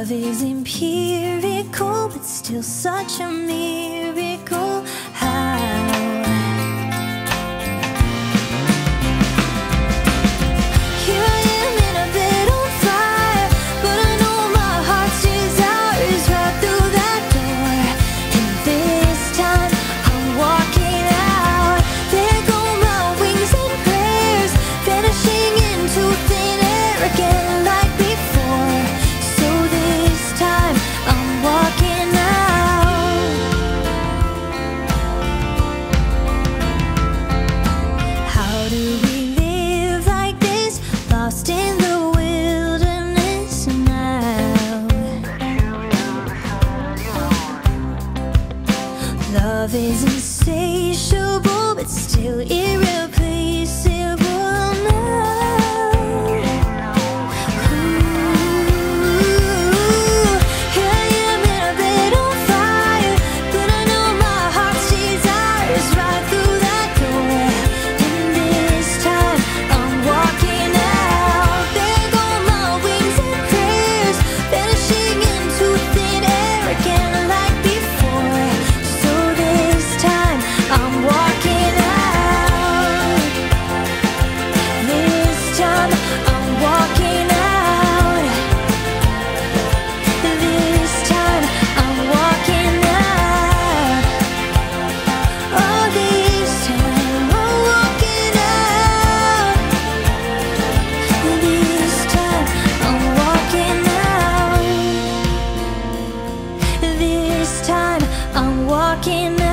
Love is empirical, but still such a miracle. How? Here I am in a bed on fire, but I know my heart's desire is right through that door. And this time I'm walking out. There go my wings and prayers, vanishing into thin air again like before. So this time I'm walking out. How do we live like this, lost in the wilderness now? Love is insatiable, but still irreplaceable now. Ooh, here I am in a bed on fire, but I know my heart's desire is right through that door. And this time I'm walking out. There go my wings and prayers, vanishing into thin air again like before. So this time I'm walking out. This time I'm walking out. This time I'm walking out. Oh, this time I'm walking out. This time I'm walking out. This time I'm walking out.